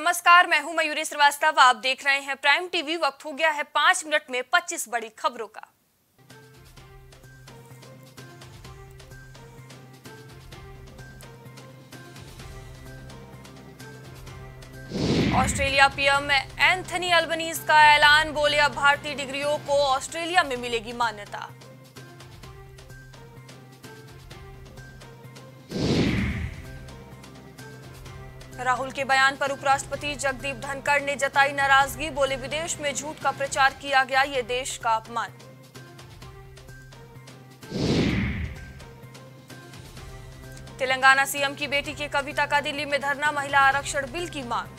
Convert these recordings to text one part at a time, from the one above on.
नमस्कार, मैं हूं मयूरी श्रीवास्तव। आप देख रहे हैं प्राइम टीवी। वक्त हो गया है 5 मिनट में 25 बड़ी खबरों का। ऑस्ट्रेलिया पीएम एंथनी अल्बनीज का ऐलान, बोले अब भारतीय डिग्रियों को ऑस्ट्रेलिया में मिलेगी मान्यता। राहुल के बयान पर उपराष्ट्रपति जगदीप धनखड़ ने जताई नाराजगी, बोले विदेश में झूठ का प्रचार किया गया, ये देश का अपमान। तेलंगाना सीएम की बेटी की कविता का दिल्ली में धरना, महिला आरक्षण बिल की मांग।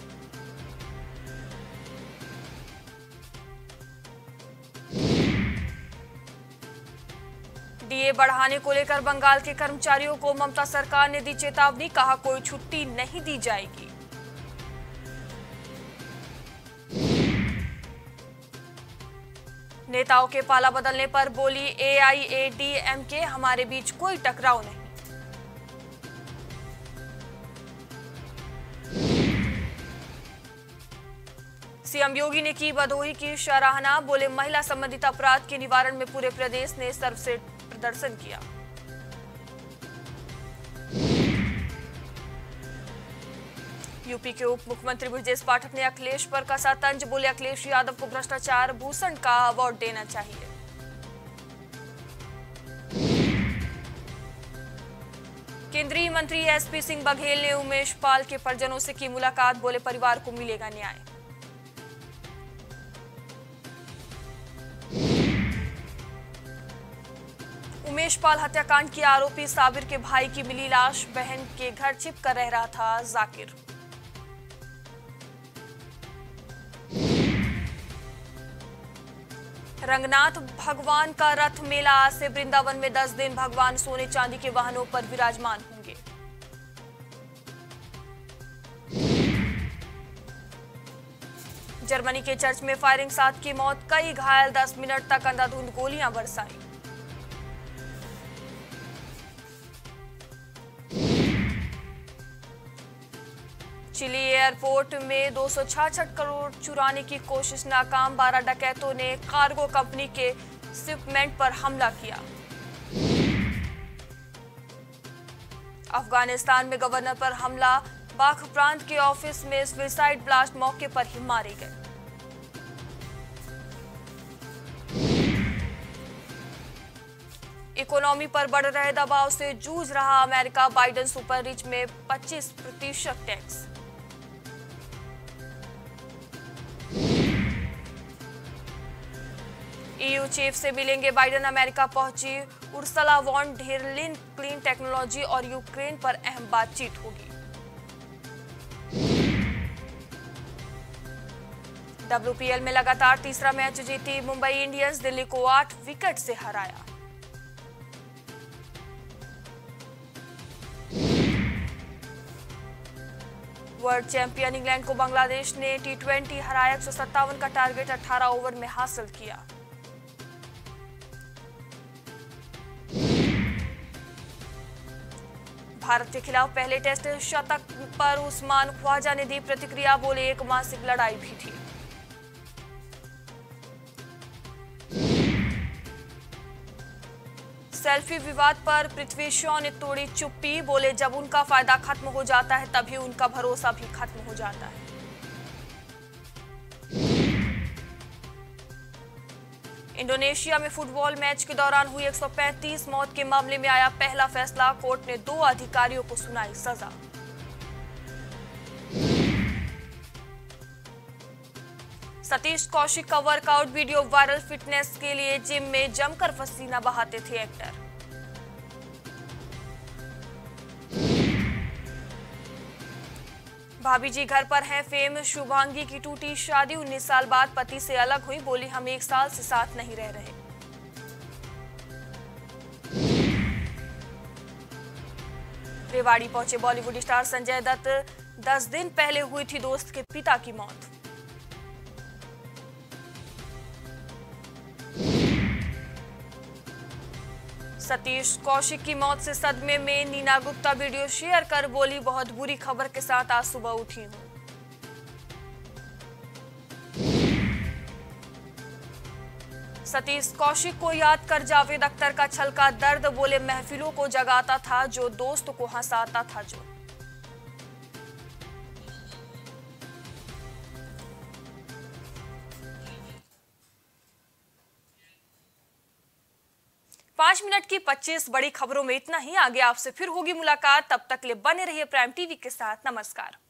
डीए बढ़ाने को लेकर बंगाल के कर्मचारियों को ममता सरकार ने दी चेतावनी, कहा कोई छुट्टी नहीं दी जाएगी। नेताओं के पाला बदलने पर बोली एआईएडीएमके, हमारे बीच कोई टकराव नहीं। सीएम योगी ने की भदोही की सराहना, बोले महिला संबंधित अपराध के निवारण में पूरे प्रदेश ने सर्वश्रेष्ठ प्रदर्शन किया। यूपी के उप मुख्यमंत्री ब्रजेश पाठक ने अखिलेश पर कसा तंज, बोले अखिलेश यादव को भ्रष्टाचार भूषण का अवार्ड देना चाहिए। केंद्रीय मंत्री एसपी सिंह बघेल ने उमेश पाल के परिजनों से की मुलाकात, बोले परिवार को मिलेगा न्याय। उमेश पाल हत्याकांड के आरोपी साबिर के भाई की मिली लाश, बहन के घर छिप कर रह रहा था जाकिर। रंगनाथ भगवान का रथ मेला आज से वृंदावन में 10 दिन, भगवान सोने चांदी के वाहनों पर विराजमान होंगे। जर्मनी के चर्च में फायरिंग, 7 की मौत, कई घायल, 10 मिनट तक अंधाधुंध गोलियां बरसाई। चिली एयरपोर्ट में 266 करोड़ चुराने की कोशिश नाकाम, 12 डकैतों ने कार्गो कंपनी के शिपमेंट पर हमला किया। अफगानिस्तान में गवर्नर पर हमला, बाख प्रांत के ऑफिस में सुसाइड ब्लास्ट, मौके पर ही मारे गए। इकोनॉमी पर बढ़ रहे दबाव से जूझ रहा अमेरिका, बाइडेन सुपर रिच में 25% टैक्स। ईयू चीफ से मिलेंगे बाइडेन, अमेरिका पहुंची Ursula von der Leyen, clean technology और यूक्रेन पर अहम बातचीत होगी। डब्ल्यूपीएल में लगातार तीसरा मैच जीती मुंबई इंडियंस, दिल्ली को 8 विकेट से हराया। वर्ल्ड चैंपियन इंग्लैंड को बांग्लादेश ने टी20 हराया, 157 का टारगेट 18 ओवर में हासिल किया। भारत के खिलाफ पहले टेस्ट शतक पर उस्मान ख्वाजा ने दी प्रतिक्रिया, बोले एक मासिक लड़ाई भी थी। सेल्फी विवाद पर पृथ्वी शॉ ने तोड़ी चुप्पी, बोले जब उनका फायदा खत्म हो जाता है तभी उनका भरोसा भी खत्म हो जाता है। इंडोनेशिया में फुटबॉल मैच के दौरान हुई 135 मौत के मामले में आया पहला फैसला, कोर्ट ने 2 अधिकारियों को सुनाई सजा। सतीश कौशिक का वर्कआउट वीडियो वायरल, फिटनेस के लिए जिम में जमकर पसीना बहाते थे एक्टर। भाभी जी घर पर हैं, फेम शुभांगी की टूटी शादी, 19 साल बाद पति से अलग हुई, बोली हम 1 साल से साथ नहीं रह रहे। रेवाड़ी पहुंचे बॉलीवुड स्टार संजय दत्त, 10 दिन पहले हुई थी दोस्त के पिता की मौत। सतीश कौशिक की मौत से सदमे में नीना गुप्ता वीडियो शेयर कर बोली बहुत बुरी खबर के साथ आज सुबह उठी हूं। सतीश कौशिक को याद कर जावेद अख्तर का छलका दर्द, बोले महफिलों को जगाता था जो, दोस्त को हंसाता था जो। पांच मिनट की 25 बड़ी खबरों में इतना ही। आगे आपसे फिर होगी मुलाकात, तब तक ले बने रहिए प्राइम टीवी के साथ। नमस्कार।